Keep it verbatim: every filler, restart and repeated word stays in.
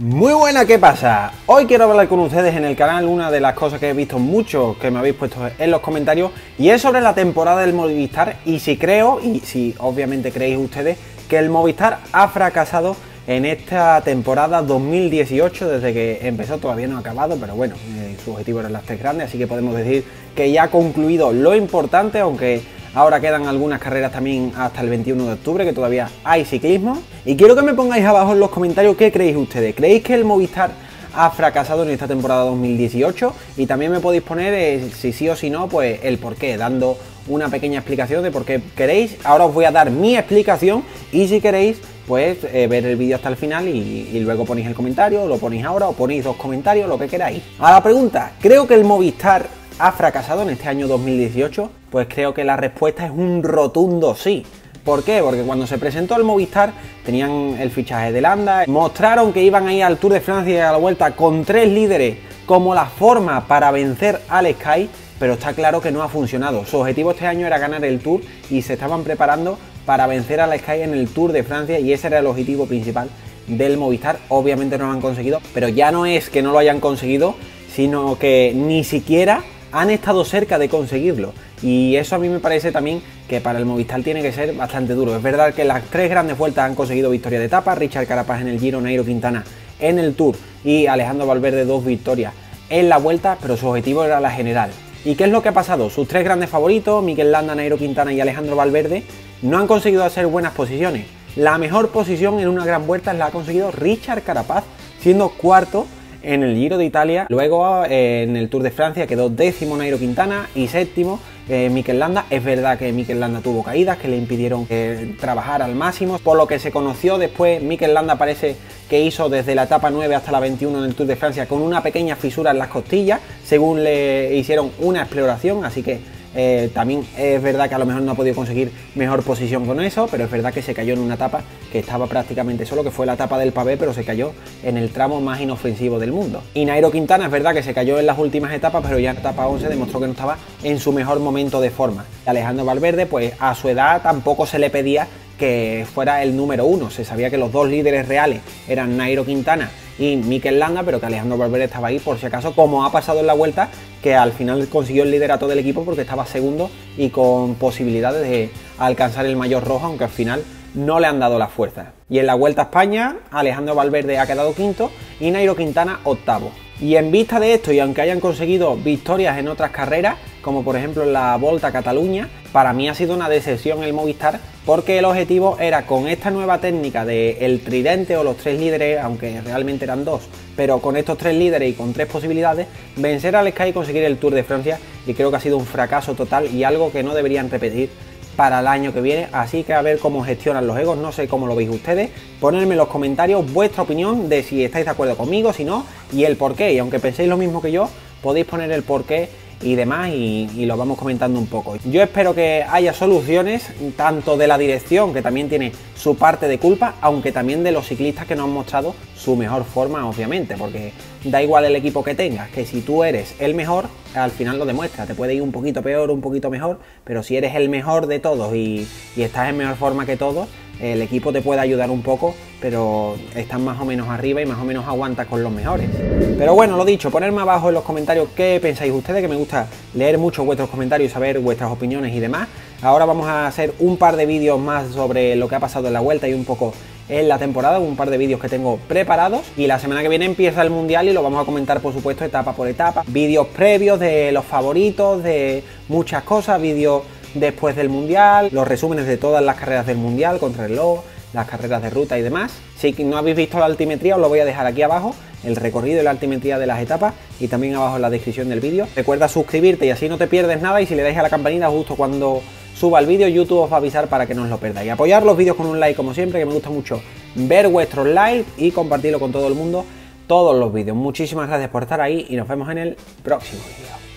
Muy buena, ¿qué pasa? Hoy quiero hablar con ustedes en el canal una de las cosas que he visto mucho que me habéis puesto en los comentarios, y es sobre la temporada del Movistar y si creo, y si obviamente creéis ustedes, que el Movistar ha fracasado en esta temporada dos mil dieciocho. Desde que empezó todavía no ha acabado, pero bueno, eh, su objetivo eran las tres grandes, así que podemos decir que ya ha concluido lo importante, aunque ahora quedan algunas carreras también hasta el veintiuno de octubre, que todavía hay ciclismo. Y quiero que me pongáis abajo en los comentarios qué creéis ustedes. ¿Creéis que el Movistar ha fracasado en esta temporada dos mil dieciocho? Y también me podéis poner, eh, si sí o si no, pues el por qué, dando una pequeña explicación de por qué queréis. Ahora os voy a dar mi explicación y si queréis, pues eh, ver el vídeo hasta el final y, y luego ponéis el comentario, lo ponéis ahora o ponéis dos comentarios, lo que queráis. A la pregunta, ¿creo que el Movistar ha fracasado en este año dos mil dieciocho? Pues creo que la respuesta es un rotundo sí. ¿Por qué? Porque cuando se presentó el Movistar tenían el fichaje de Landa, mostraron que iban a ir al Tour de Francia y a la Vuelta con tres líderes como la forma para vencer al Sky, pero está claro que no ha funcionado. Su objetivo este año era ganar el Tour y se estaban preparando para vencer al Sky en el Tour de Francia, y ese era el objetivo principal del Movistar. Obviamente no lo han conseguido, pero ya no es que no lo hayan conseguido, sino que ni siquiera han estado cerca de conseguirlo, y eso a mí me parece también que para el Movistar tiene que ser bastante duro. Es verdad que las tres grandes vueltas han conseguido victoria de etapa: Richard Carapaz en el Giro, Nairo Quintana en el Tour y Alejandro Valverde dos victorias en la Vuelta, pero su objetivo era la general. ¿Y qué es lo que ha pasado? Sus tres grandes favoritos, Mikel Landa, Nairo Quintana y Alejandro Valverde, no han conseguido hacer buenas posiciones. La mejor posición en una gran vuelta la ha conseguido Richard Carapaz, siendo cuarto en el Giro de Italia. Luego eh, en el Tour de Francia quedó décimo Nairo Quintana y séptimo eh, Mikel Landa. Es verdad que Mikel Landa tuvo caídas que le impidieron eh, trabajar al máximo. Por lo que se conoció después, Mikel Landa parece que hizo desde la etapa nueve hasta la veintiuno en el Tour de Francia con una pequeña fisura en las costillas, según le hicieron una exploración, así que Eh, también es verdad que a lo mejor no ha podido conseguir mejor posición con eso, pero es verdad que se cayó en una etapa que estaba prácticamente solo, que fue la etapa del pavé, pero se cayó en el tramo más inofensivo del mundo. Y Nairo Quintana es verdad que se cayó en las últimas etapas, pero ya en etapa once demostró que no estaba en su mejor momento de forma. Alejandro Valverde, pues a su edad tampoco se le pedía que fuera el número uno. Se sabía que los dos líderes reales eran Nairo Quintana y Mikel Landa, pero que Alejandro Valverde estaba ahí por si acaso, como ha pasado en la Vuelta, que al final consiguió el liderato del equipo porque estaba segundo y con posibilidades de alcanzar el maillot rojo, aunque al final no le han dado la fuerza. Y en la Vuelta a España, Alejandro Valverde ha quedado quinto y Nairo Quintana octavo. Y en vista de esto, y aunque hayan conseguido victorias en otras carreras, como por ejemplo en la Volta a Cataluña, para mí ha sido una decepción el Movistar, porque el objetivo era, con esta nueva técnica del tridente o los tres líderes, aunque realmente eran dos, pero con estos tres líderes y con tres posibilidades, vencer al Sky y conseguir el Tour de Francia, y creo que ha sido un fracaso total y algo que no deberían repetir para el año que viene. Así que a ver cómo gestionan los egos, no sé cómo lo veis ustedes. Ponedme en los comentarios vuestra opinión de si estáis de acuerdo conmigo, si no, y el porqué. Y aunque penséis lo mismo que yo, podéis poner el porqué y demás, y, y lo vamos comentando un poco. Yo espero que haya soluciones, tanto de la dirección, que también tiene su parte de culpa, aunque también de los ciclistas que no han mostrado su mejor forma, obviamente, porque da igual el equipo que tengas, que si tú eres el mejor, al final lo demuestra. Te puede ir un poquito peor, un poquito mejor, pero si eres el mejor de todos y, y estás en mejor forma que todos, el equipo te puede ayudar un poco, pero estás más o menos arriba y más o menos aguantas con los mejores. Pero bueno, lo dicho, ponedme abajo en los comentarios qué pensáis ustedes, que me gusta leer mucho vuestros comentarios y saber vuestras opiniones y demás. Ahora vamos a hacer un par de vídeos más sobre lo que ha pasado en la Vuelta y un poco en la temporada, un par de vídeos que tengo preparados, y la semana que viene empieza el Mundial y lo vamos a comentar, por supuesto, etapa por etapa. Vídeos previos de los favoritos, de muchas cosas, vídeos después del Mundial, los resúmenes de todas las carreras del Mundial, contrarreloj, las carreras de ruta y demás. Si no habéis visto la altimetría, os lo voy a dejar aquí abajo, el recorrido y la altimetría de las etapas, y también abajo en la descripción del vídeo. Recuerda suscribirte y así no te pierdes nada, y si le dais a la campanita justo cuando suba el vídeo, YouTube os va a avisar para que no os lo perdáis. Y apoyar los vídeos con un like, como siempre, que me gusta mucho ver vuestros likes, y compartirlo con todo el mundo, todos los vídeos. Muchísimas gracias por estar ahí y nos vemos en el próximo vídeo.